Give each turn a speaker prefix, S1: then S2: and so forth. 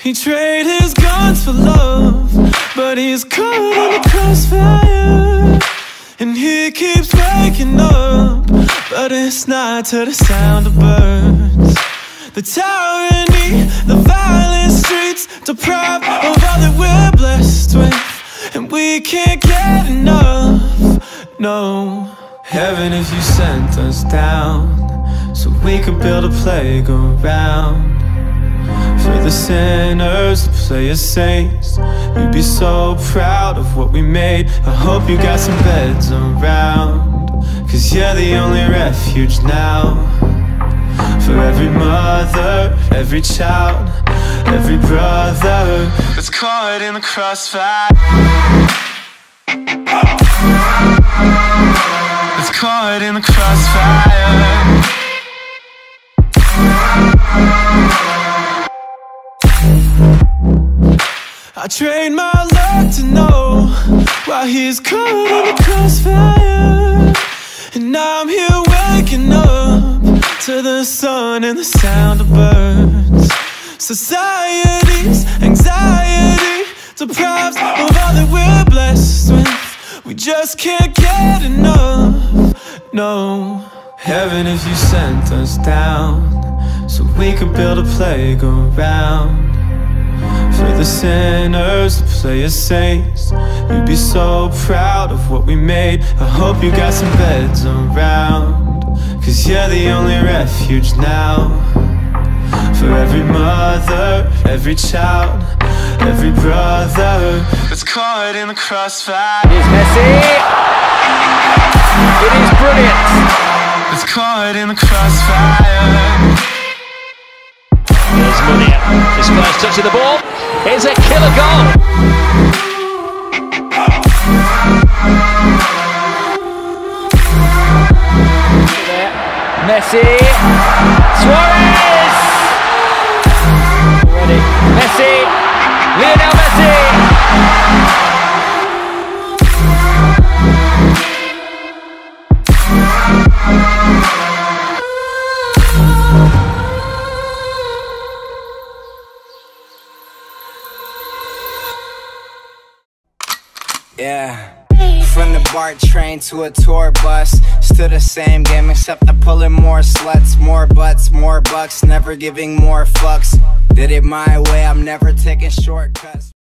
S1: He traded his guns for love, but he's caught in the crossfire. And he keeps waking up, but it's not to the sound of birds. The tyranny, the violent streets, deprived of all that we're blessed with, and we can't get enough, no. Heaven, if you sent us down, so we could build a playground for the sinners to play as saints. You'd be so proud of what we made. I hope you got some beds around, 'cause you're the only refuge now. For every mother, every child, every brother that's caught in the crossfire, that's caught in the crossfire. I trade my luck to know why he's caught in the crossfire. And now I'm here waking up to the sun and the sound of birds. Society's anxiety deprives of all that we're blessed with. We just can't get enough, no. Heaven, if you sent us down, so we could build a playground for the sinners to play as saints. You'd be so proud of what we made. I hope you got some beds around, 'cause you're the only refuge now. For every mother, every child, every brother that's caught in the crossfire.
S2: Here's Messi. It is brilliant.
S1: It's caught in the crossfire.
S2: Here's Munia. His first touch of the ball. It's a killer goal. Messi. Suarez. Ready. Messi. Lionel Messi.
S3: Yeah, from the BART train to a tour bus, still the same game except I'm pulling more sluts, more butts, more bucks, never giving more fucks. Did it my way, I'm never taking shortcuts.